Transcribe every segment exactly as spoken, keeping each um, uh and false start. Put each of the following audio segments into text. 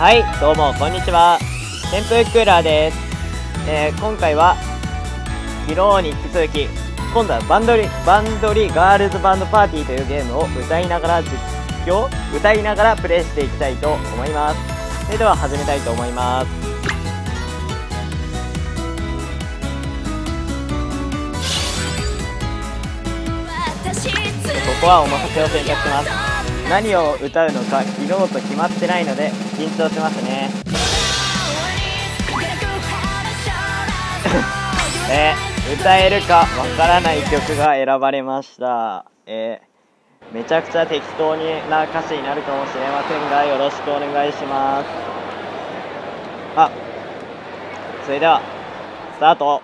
はい、どうもこんにちは。扇風クーラーです。えー、今回は昨日に引き続き、今度はバンドリバンドリガールズバンドパーティーというゲームを歌いながら実況歌いながらプレイしていきたいと思います。それでは始めたいと思います。ここはお任せを選択します。何を歌うのか昨日と決まってないので緊張しますね。えー、歌えるかわからない曲が選ばれました。えー、めちゃくちゃ適当な歌詞になるかもしれませんがよろしくお願いします。あ、それではスタート。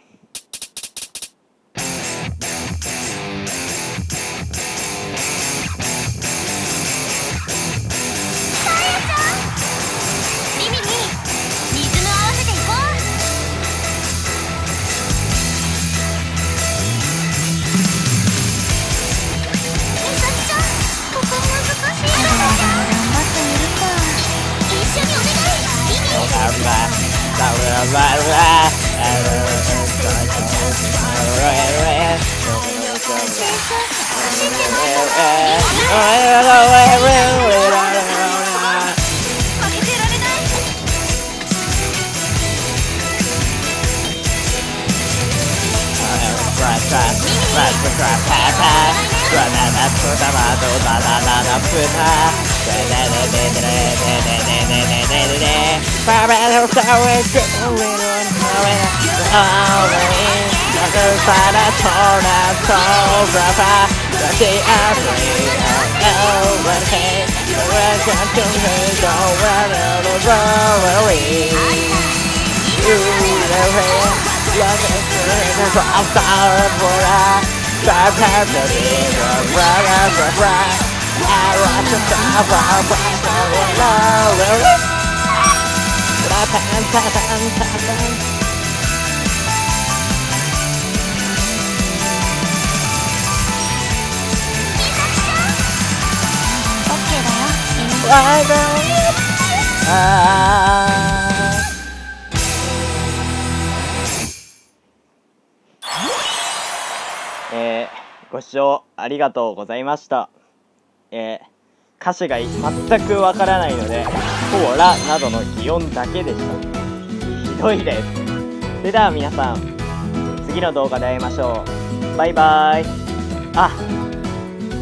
えー、ご視聴ありがとうございました。えー、歌詞が全くわからないので、コーラなどの擬音だけでした。ひどいです。それでは皆さん、次の動画で会いましょう。バイバイ。あ、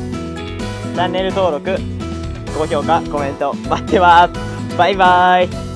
チャンネル登録、高評価、コメント待ってます。バイバイ。